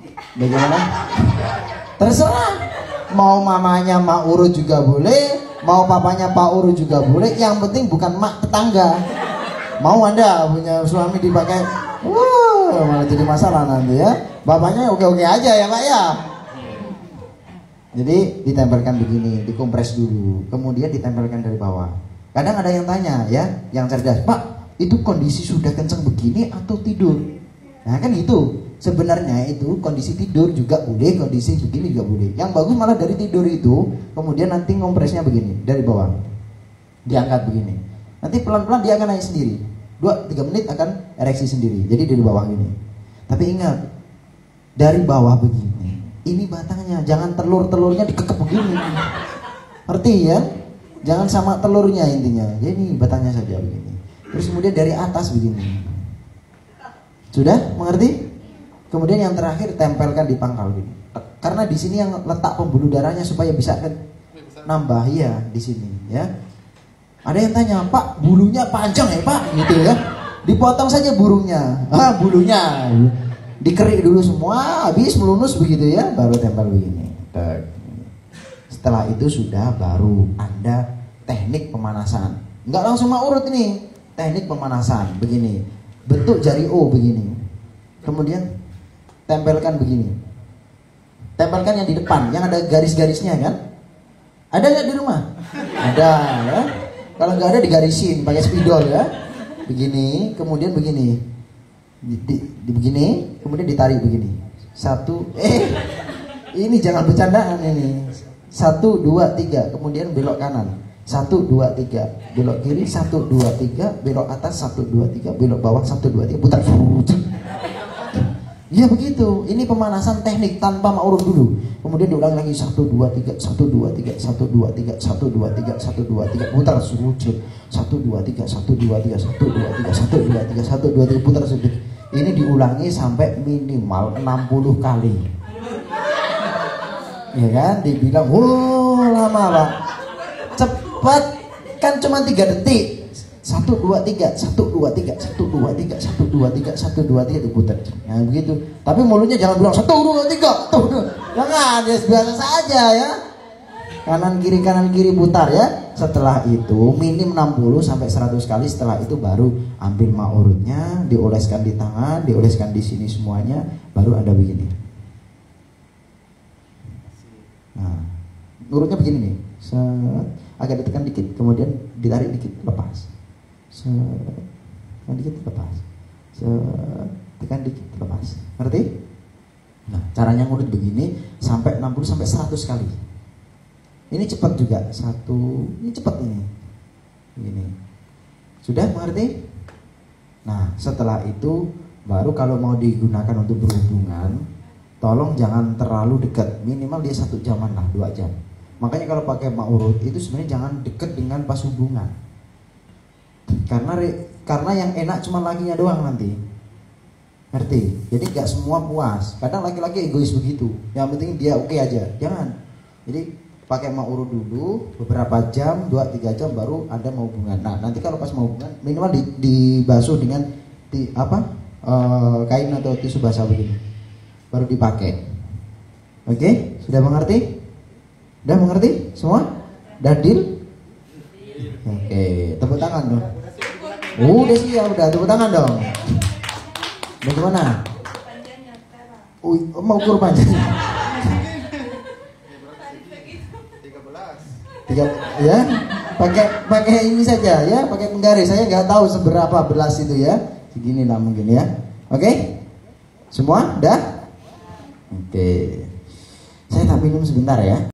Bagaimana? Terserah. Mau mamanya Mak Uru juga boleh, mau papanya Pak Uru juga boleh. Yang penting bukan mak tetangga. Mau Anda punya suami dipakai, malah jadi masalah nanti ya. Bapaknya oke-oke aja ya Pak ya. Jadi ditempelkan begini, dikompres dulu, kemudian ditempelkan dari bawah. Kadang ada yang tanya ya, yang cerdas, Pak, itu kondisi sudah kenceng begini atau tidur? Nah kan itu, sebenarnya itu kondisi tidur juga boleh, kondisi begini juga boleh. Yang bagus malah dari tidur itu, kemudian nanti ngompresnya begini, dari bawah. Diangkat begini. Nanti pelan-pelan dia akan naik sendiri. 2-3 menit akan ereksi sendiri. Jadi dari bawah gini. Tapi ingat, dari bawah begini, ini batangnya, jangan telur-telurnya dikekep begini. Ngerti ya? Jangan sama telurnya intinya. Jadi batangnya saja begini. Terus kemudian dari atas begini. Sudah mengerti? Kemudian yang terakhir tempelkan di pangkal gini. Karena di sini yang letak pembuluh darahnya supaya bisa nambah ya di sini ya. Ada yang tanya, Pak, bulunya panjang ya Pak, gitu ya. Dipotong saja bulunya. Bulunya. Dikerik dulu semua, habis melunus begitu ya, baru tempel begini. Setelah itu sudah baru Anda teknik pemanasan. Enggak langsung mau urut ini. Teknik pemanasan begini. Bentuk jari O begini. Kemudian tempelkan begini. Tempelkan yang di depan, yang ada garis-garisnya kan? Ada nggak di rumah? Ada ya. Kalau nggak ada digarisin pakai spidol ya. Begini, kemudian begini. Begini, kemudian ditarik begini. Ini jangan bercandaan ini. 1, 2, 3, kemudian belok kanan. 1, 2, 3, belok kiri. 1, 2, 3, belok atas. 1, 2, 3, belok bawah. 1, 2, 3, putar. Ya begitu. Ini pemanasan teknik tanpa maurut dulu. Kemudian diulang lagi 1, 2, 3, 1, 2, 3, 1, 2, 3, 1, 2, 3, 1, 2, 3, putar sujud. 1, 2, 3, 1, 2, 3, 1, 2, 3, 1, 2, 3, 1, 2, 3, putar sujud. Ini diulangi sampai minimal 60 kali. Ya kan? Dibilang, lama Pak. Cepat kan cuma 3 detik. 1, 2, 3, 1, 2, 3, 1, 2, 3, 1, 2, 3, 1, 2, 3 diputar. Nah begitu. Tapi mulutnya jangan bilang 1, 2, 3, 1, 2. Jangan, ya biasa saja ya. Kanan kiri putar ya. Setelah itu minim 60 sampai 100 kali. Setelah itu baru ambil maurutnya, dioleskan di tangan, dioleskan di sini semuanya, baru Anda begini. Nah, urutnya begini nih. Agak ditekan dikit, kemudian ditarik dikit, lepas. Tekan dikit, lepas. Tekan dikit, lepas. Ngerti? Nah, caranya ngurut begini sampai 60 sampai 100 kali. Ini cepat juga. Ini cepat ini. Begini. Sudah mengerti? Nah, setelah itu baru kalau mau digunakan untuk berhubungan, tolong jangan terlalu dekat. Minimal dia 1 jaman lah, 2 jam. Makanya kalau pakai maurut itu sebenarnya jangan dekat dengan pas hubungan. Karena yang enak cuma lakinya doang nanti. Ngerti? Jadi gak semua puas. Kadang laki-laki egois begitu. Yang penting dia oke aja. Jangan. Jadi pakai maurut dulu beberapa jam, 2-3 jam baru Anda mau hubungan. Nah, nanti kalau pas mau hubungan minimal dibasuh dengan kain atau tisu basah begini. Baru dipakai. Oke? Sudah mengerti? Udah mengerti semua? Udah deal? Oke, tepuk tangan dong. Udah siap, udah tepuk tangan dong. Udah gimana? Mau ukur panjang. 3 ya. Pakai ini saja ya, pakai penggaris. Saya nggak tahu seberapa belas itu ya. Segini lah mungkin ya. Oke? Semua? Udah? Oke. Saya tak minum sebentar ya.